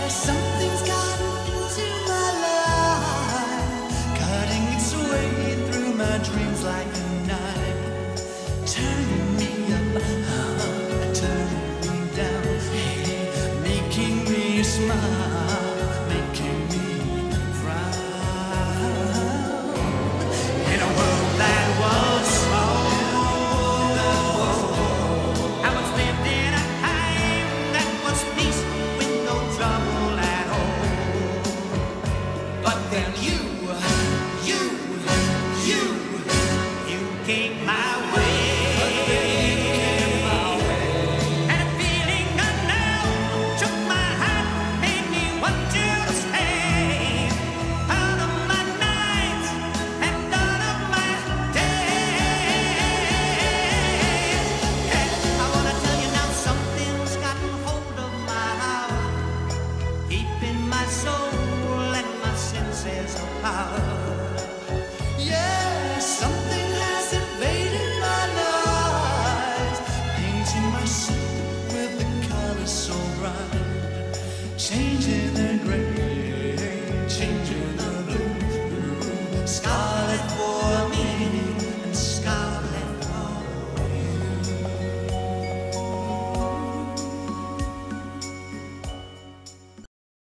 Something's gotten into my life, cutting its way through my dreams like a knife, turning me up, turning me down, hey, making me smile, making me frown. In a world that was small, I was lived in a time that was peace with no trouble at all. But then you came my way. And a feeling unknown took my heart, made me want you to stay. Out of my nights and out of my days. Hey, I wanna tell you now, something's gotten hold of my heart, deep in my soul and my senses of power. Yeah, something has invaded my life, painting my soul with the colors so bright, changing the gray